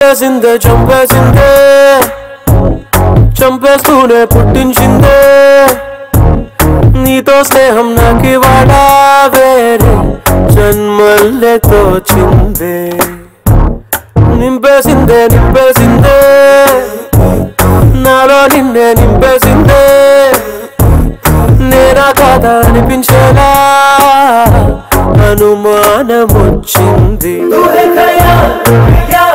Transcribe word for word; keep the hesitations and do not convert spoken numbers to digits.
చంపేసిందే చంపేసిందే చంపేస్తూనే పుట్టించిందే నీతో స్నేహం నాకివాళ వేరే జన్మల్లే తోచిందే నింపేసిందే నింపేసిందే నాలో నిన్నే నింపేసిందే నేనా కాదా అనిపించేలా అనుమానం వచ్చింది.